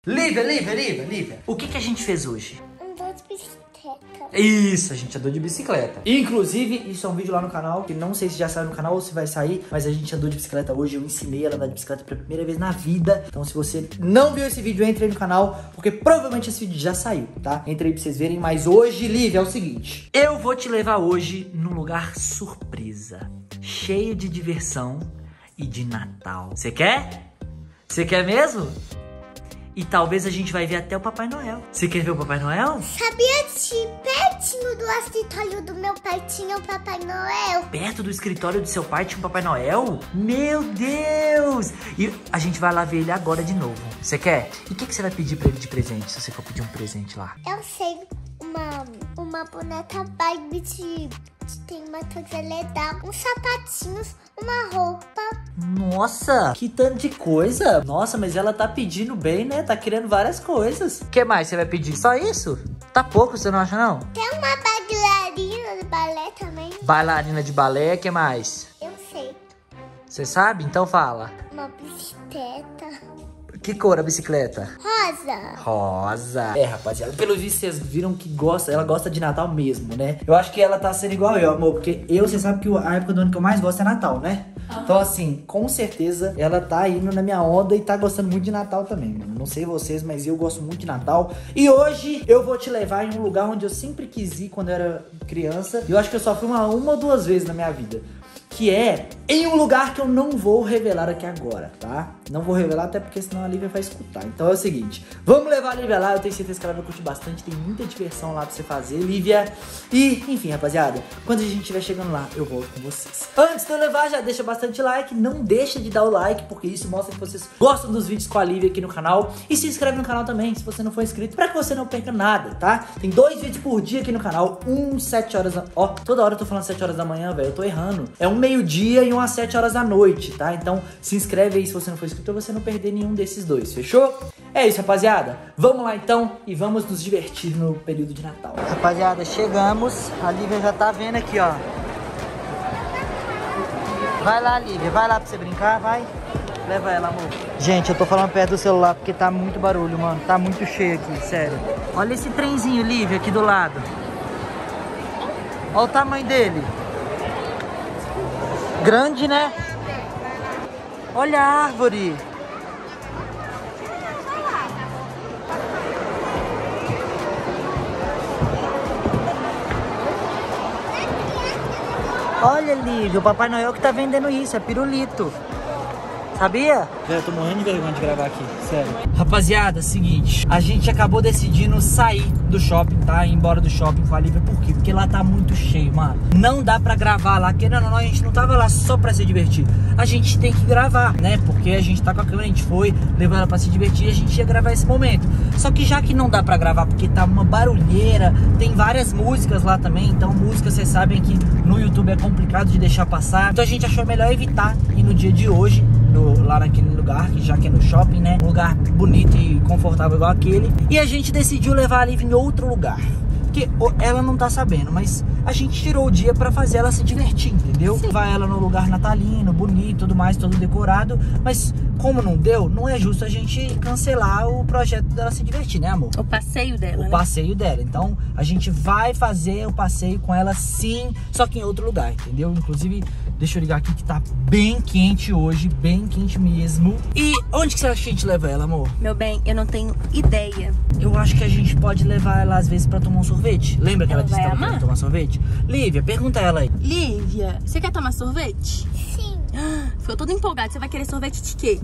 Lívia, o que a gente fez hoje? Andou de bicicleta. Isso, a gente andou de bicicleta. Inclusive, isso é um vídeo lá no canal, que não sei se já saiu no canal ou se vai sair, mas a gente andou de bicicleta hoje, eu ensinei ela a andar de bicicleta pela primeira vez na vida. Então se você não viu esse vídeo, entre aí no canal, porque provavelmente esse vídeo já saiu, tá? Entre aí pra vocês verem, mas hoje, Lívia, é o seguinte. Eu vou te levar hoje num lugar surpresa, cheio de diversão e de Natal. Você quer? Você quer mesmo? E talvez a gente vai ver até o Papai Noel. Você quer ver o Papai Noel? Sabia que pertinho do escritório do meu pai tinha o Papai Noel? Perto do escritório do seu pai tinha um Papai Noel? Meu Deus! E a gente vai lá ver ele agora de novo. Você quer? E o que você vai pedir pra ele de presente, se você for pedir um presente lá? Eu sei, uma boneca Barbie tem uma coisa legal, uns sapatinhos, uma roupa. Nossa, que tanto de coisa. Nossa, mas ela tá pedindo bem, né? Tá querendo várias coisas. O que mais você vai pedir? Só isso? Tá pouco, você não acha, não? Tem uma bailarina de balé também. Bailarina de balé, o que mais? Eu sei. Você sabe? Então fala. Uma bicicleta. Que cor a bicicleta? Rosa. Rosa. É, rapaziada, pelo visto vocês viram que ela gosta de Natal mesmo, né? Eu acho que ela tá sendo igual eu, amor, porque você sabe que a época do ano que eu mais gosto é Natal, né? Então, assim, com certeza ela tá indo na minha onda e tá gostando muito de Natal também, mano. Não sei vocês, mas eu gosto muito de Natal. E hoje eu vou te levar em um lugar onde eu sempre quis ir quando eu era criança. E eu acho que eu só fui uma ou duas vezes na minha vida. Que é em um lugar que eu não vou revelar aqui agora, tá? Não vou revelar até porque senão a Lívia vai escutar. Então é o seguinte, vamos levar a Lívia lá, eu tenho certeza que ela vai curtir bastante, tem muita diversão lá pra você fazer, Lívia. E, enfim, rapaziada, quando a gente estiver chegando lá, eu volto com vocês. Antes de eu levar, já deixa bastante like, não deixa de dar o like, porque isso mostra que vocês gostam dos vídeos com a Lívia aqui no canal. E se inscreve no canal também, se você não for inscrito, pra que você não perca nada, tá? Tem 2 vídeos por dia aqui no canal, 7 horas da... Ó, toda hora eu tô falando 7 horas da manhã, velho, eu tô errando. É um meio-dia e às 7 horas da noite, tá? Então se inscreve aí se você não for inscrito pra você não perder nenhum desses dois, fechou? É isso, rapaziada. Vamos lá então e vamos nos divertir no período de Natal. Rapaziada, chegamos. A Lívia já tá vendo aqui, ó. Vai lá, Lívia. Vai lá pra você brincar, vai. Leva ela, amor. Gente, eu tô falando perto do celular porque tá muito barulho, mano. Tá muito cheio aqui, sério. Olha esse trenzinho, Lívia, aqui do lado. Olha o tamanho dele. Grande, né? Olha a árvore. Olha, Lívia, o Papai Noel que tá vendendo isso, é pirulito. Sabia? Eu tô morrendo de vergonha de gravar aqui, sério. Rapaziada, seguinte, a gente acabou decidindo sair do shopping, tá? Ir embora do shopping com a Lívia, por quê? Porque lá tá muito cheio, mano. Não dá pra gravar lá, querendo ou não, a gente não tava lá só pra se divertir. A gente tem que gravar, né? Porque a gente tá com a câmera, a gente foi, levou ela pra se divertir e a gente ia gravar esse momento. Só que já que não dá pra gravar porque tá uma barulheira, tem várias músicas lá também, então música, vocês sabem que no YouTube é complicado de deixar passar. Então a gente achou melhor evitar ir no dia de hoje, lá naquele lugar, que já que é no shopping, né? Um lugar bonito e confortável igual aquele. E a gente decidiu levar a Lívia em outro lugar. Porque ela não tá sabendo, mas a gente tirou o dia pra fazer ela se divertir, entendeu? Levar ela no lugar natalino, bonito, tudo mais, todo decorado. Mas como não deu, não é justo a gente cancelar o projeto dela se divertir, né, amor? O passeio dela, O passeio dela. Então, a gente vai fazer o passeio com ela sim, só que em outro lugar, entendeu? Inclusive, deixa eu ligar aqui que tá bem quente hoje, bem quente mesmo. E onde que você acha que a gente leva ela, amor? Meu bem, eu não tenho ideia. Eu acho que a gente pode levar ela às vezes pra tomar um sorvete. Lembra que ela disse que vai tava querendo amar? tomar sorvete? Lívia, pergunta ela aí. Lívia, você quer tomar sorvete? Sim. Ficou toda empolgada. Você vai querer sorvete de quê?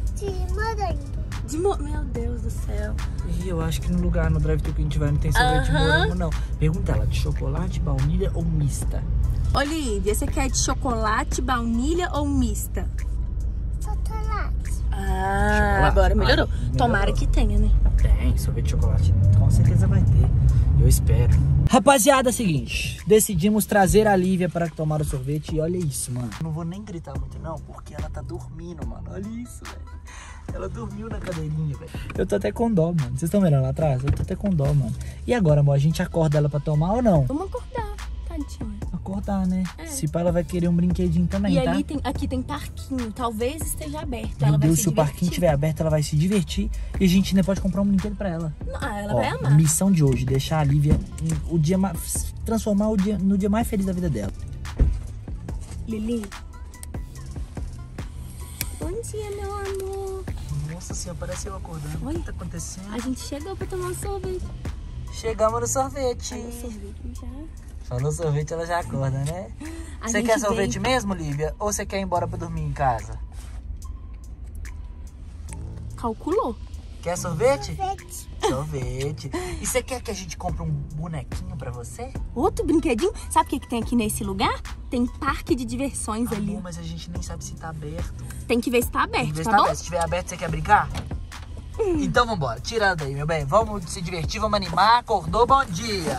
De morango. Meu Deus do céu. Ih, eu acho que no lugar, no drive-thru que a gente vai, não tem sorvete de morango, não. Pergunta ela, de chocolate, baunilha ou mista? Olivia, você quer de chocolate, baunilha ou mista? Chocolate. Ah, agora melhorou. Tomara que tenha, né? Tem, sorvete de chocolate com certeza vai ter. Eu espero. Rapaziada, é o seguinte, decidimos trazer a Lívia para tomar o sorvete e olha isso, mano. Não vou nem gritar muito não, porque ela tá dormindo, mano. Olha isso, velho. Ela dormiu na cadeirinha, velho. Eu tô até com dó, mano. Vocês estão vendo lá atrás? Eu tô até com dó, mano. E agora, amor, a gente acorda ela pra tomar ou não? Vamos acordar, tadinha. acordar, né? Se pá, ela vai querer um brinquedinho também, E tá? ali aqui tem parquinho, talvez esteja aberto. Meu Ela vai Deus, se se o parquinho estiver aberto, ela vai se divertir. E a gente ainda pode comprar um brinquedo pra ela. Não, ela Ó, vai amar. missão de hoje, deixar a Lívia o dia mais, transformar o dia no dia mais feliz da vida dela. Lili. Bom dia, meu amor. Nossa senhora, parece eu acordando. Oi. O que tá acontecendo? A gente chegou pra tomar um sorvete. Chegamos no sorvete. Aí o sorvete já... Falou sorvete, ela já acorda, né? A Você gente quer sorvete veio- mesmo, Lívia? Ou você quer ir embora pra dormir em casa? Calculou. Quer sorvete? Sorvete. Sorvete. E você quer que a gente compre um bonequinho pra você? Outro brinquedinho? Sabe o que tem aqui nesse lugar? Tem parque de diversões ali. Amor, mas a gente nem sabe se tá aberto. Tem que ver se tá Tem que aberto, ver se tá tá bom? aberto. Se tiver aberto, você quer brincar? Então vambora. Tira daí, meu bem. Vamos se divertir, vamos animar. Acordou, bom dia.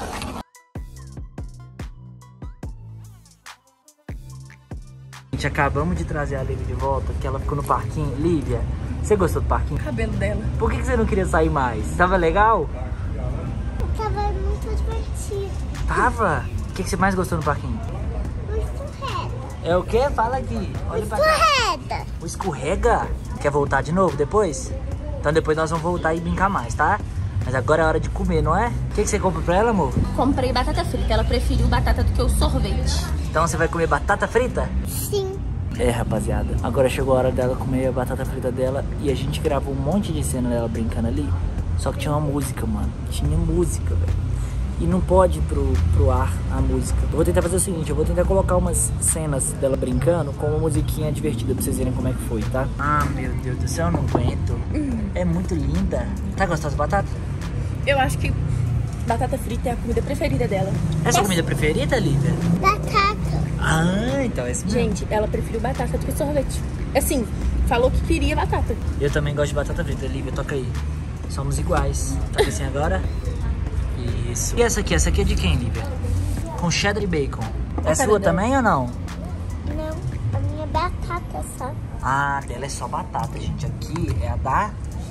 Gente, acabamos de trazer a Lívia de volta, porque ela ficou no parquinho. Lívia, você gostou do parquinho? O cabelo dela. Por que você não queria sair mais? Tava legal? Tava muito divertido. Tava. O que você mais gostou no parquinho? O escorrega. É o quê? Fala aqui. Olha pra cá. Escorrega. O escorrega? Quer voltar de novo depois? Então depois nós vamos voltar e brincar mais, tá? Mas agora é hora de comer, não é? O que você compra pra ela, amor? Comprei batata frita. Ela preferiu batata do que o sorvete. Então você vai comer batata frita? Sim. É, rapaziada. Agora chegou a hora dela comer a batata frita dela. E a gente gravou um monte de cena dela brincando ali. Só que tinha uma música, mano. Tinha música, velho. E não pode ir pro ar a música. Eu vou tentar fazer o seguinte, eu vou tentar colocar umas cenas dela brincando com uma musiquinha divertida pra vocês verem como é que foi, tá? Ah, meu Deus do céu, eu não aguento. É muito linda. Tá gostosa de batata? Eu acho que batata frita é a comida preferida dela. É sua comida preferida, Lívia? Batata. Ah, então é isso mesmo. Gente, ela preferiu batata do que sorvete. Assim, falou que queria batata. Eu também gosto de batata frita, Lívia, toca aí. Somos iguais. Toca assim agora. Isso. E essa aqui é de quem, Lívia? Com cheddar e bacon. É sua também ou não? Não, a minha batata só. Ah, dela é só batata, gente. Aqui é a da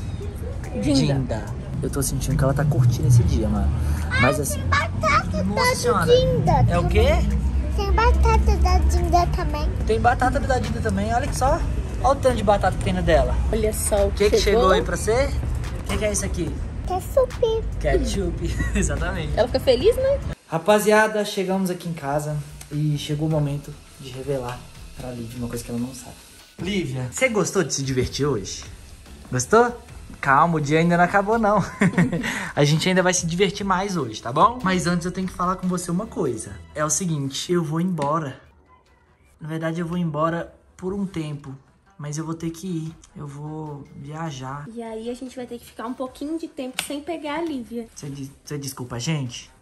Dinda. Eu tô sentindo que ela tá curtindo esse dia, mano. Mas assim... Batata Nossa da senhora. Dinda. É o quê? Tem batata da Dinda também. Tem batata da Dinda também, olha só. Olha o tanto de batata que tem na dela. Olha só o O que chegou aí pra você? O que é isso aqui? Ketchup. Ketchup. Exatamente. Ela fica feliz, né? Rapaziada, chegamos aqui em casa e chegou o momento de revelar pra Lívia uma coisa que ela não sabe. Lívia, você gostou de se divertir hoje? Gostou? Calma, o dia ainda não acabou não. A gente ainda vai se divertir mais hoje, tá bom? Mas antes eu tenho que falar com você uma coisa. É o seguinte, eu vou embora. Na verdade eu vou embora por um tempo. Mas eu vou ter que ir. Eu vou viajar. E aí a gente vai ter que ficar um pouquinho de tempo sem pegar a Lívia. Você desculpa a gente?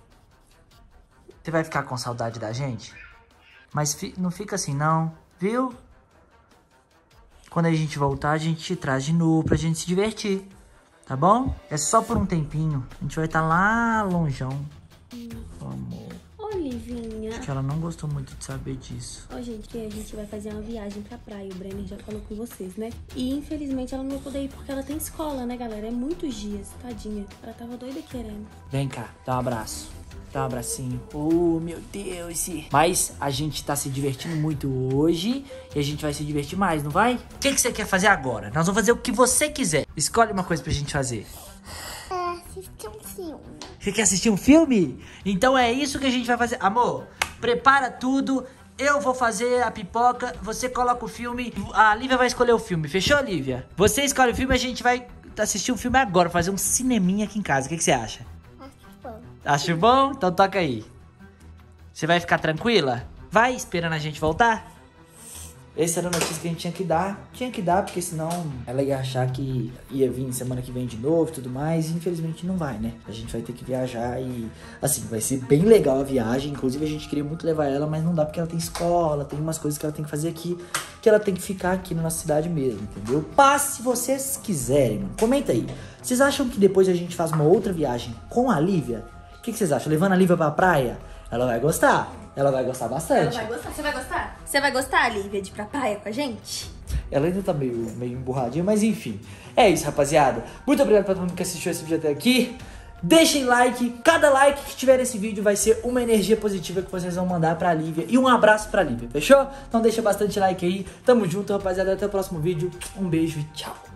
Você vai ficar com saudade da gente? Mas não fica assim não, viu? Quando a gente voltar, a gente te traz de novo pra gente se divertir. Tá bom? É só por um tempinho. A gente vai estar lá longeão. Amor. Ô, Livinha. Acho que ela não gostou muito de saber disso. Ó, gente, que a gente vai fazer uma viagem pra praia. O Brenner já falou com vocês, né? E infelizmente ela não vai poder ir porque ela tem escola, né, galera? É muitos dias, tadinha. Ela tava doida querendo. Vem cá, dá um abraço. Dá um abracinho. Oh, meu Deus. Mas a gente tá se divertindo muito hoje e a gente vai se divertir mais, não vai? O que você quer fazer agora? Nós vamos fazer o que você quiser. Escolhe uma coisa pra gente fazer. Assistir um filme. Você quer assistir um filme? Então é isso que a gente vai fazer. Amor, prepara tudo. Eu vou fazer a pipoca. Você coloca o filme. A Lívia vai escolher o filme. Fechou, Lívia? Você escolhe o filme e a gente vai assistir o filme agora. Fazer um cineminha aqui em casa. O que você acha? Acho bom. Acho bom? Então toca aí. Você vai ficar tranquila? Vai esperando a gente voltar? Essa era a notícia que a gente tinha que dar. Tinha que dar, porque senão ela ia achar que ia vir semana que vem de novo e tudo mais. E infelizmente não vai, né? A gente vai ter que viajar e... Assim, vai ser bem legal a viagem. Inclusive a gente queria muito levar ela, mas não dá porque ela tem escola. Tem umas coisas que ela tem que fazer aqui. Que ela tem que ficar aqui na nossa cidade mesmo, entendeu? Mas se vocês quiserem, mano, comenta aí. Vocês acham que depois a gente faz uma outra viagem com a Lívia? O que vocês acham? Levando a Lívia pra praia? Ela vai gostar. Ela vai gostar bastante. Ela vai gostar. Você vai gostar? Você vai gostar, Lívia, de ir pra praia com a gente? Ela ainda tá meio emburradinha, mas enfim. É isso, rapaziada. Muito obrigado pra todo mundo que assistiu esse vídeo até aqui. Deixem like, cada like que tiver nesse vídeo vai ser uma energia positiva que vocês vão mandar pra Lívia. E um abraço pra Lívia, fechou? Então deixa bastante like aí, tamo junto rapaziada, até o próximo vídeo, um beijo e tchau.